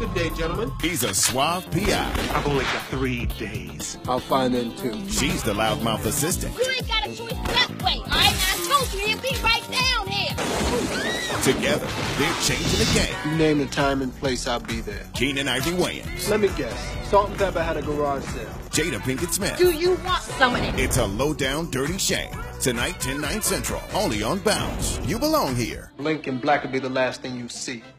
Good day, gentlemen. He's a suave PI. I've only got 3 days. I'll find them too. She's the loudmouth assistant. You ain't got a choice that way, all right? I told you he'd be right down here. Together, they're changing the game. You name the time and place, I'll be there. Keenan Ivory Wayans. Let me guess. Salt and Pepper had a garage sale. Jada Pinkett Smith. Do you want some of it? It's a low-down, dirty shame. Tonight, 10/9 Central. Only on Bounce. You belong here. Blink and black will be the last thing you see.